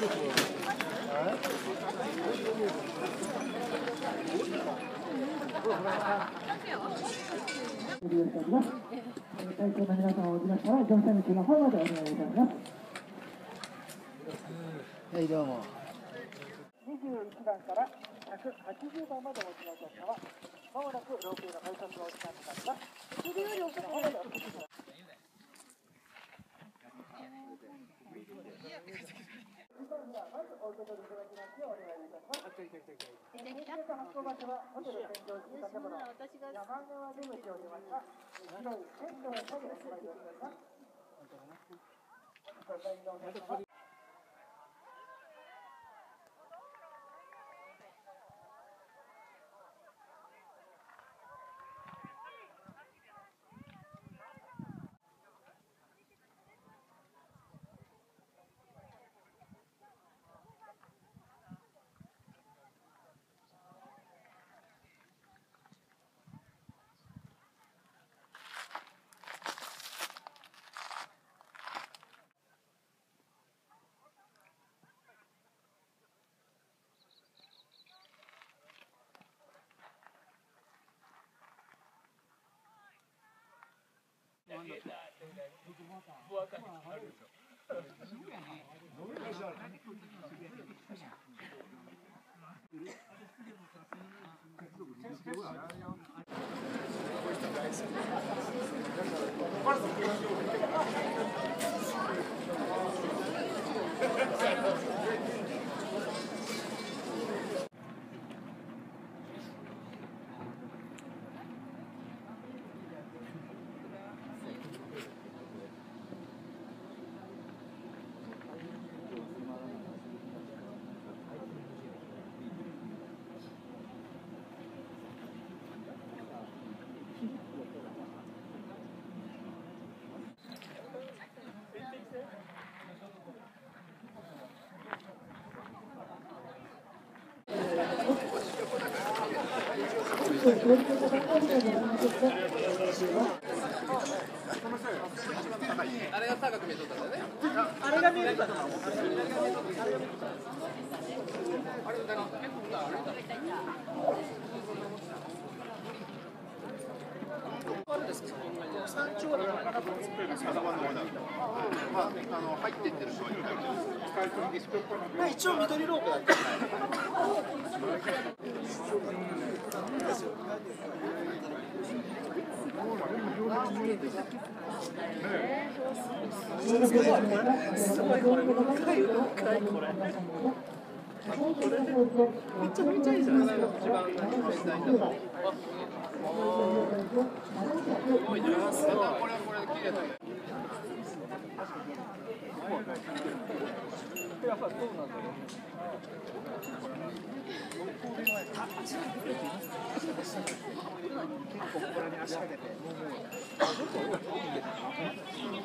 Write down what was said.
会場の皆様をおきましたら、乗車口の方までお願いいたします。 はい、どうも。 21番から180番までお持ちのお客様、まもなくロープウェイの改札のお時間となります。それよりお客様でお越しください。まずお受け取りいただきますようお願いいたします。発行場所はホテル天井式建物、山川出口を出ました広い線路の下にお住まいでおります。お帰りのお客様。 あれが高く見えとったんだよね。 あれが見えるかな。 山頂の中の入っていってる人はいるけど、 まあ一応緑ロープだった。 めちゃめちゃいいじゃないですか。一番全体だと。すごいね。これはこれで綺麗だね。 やっぱそうなんだよ。結構ここらに足掛けて。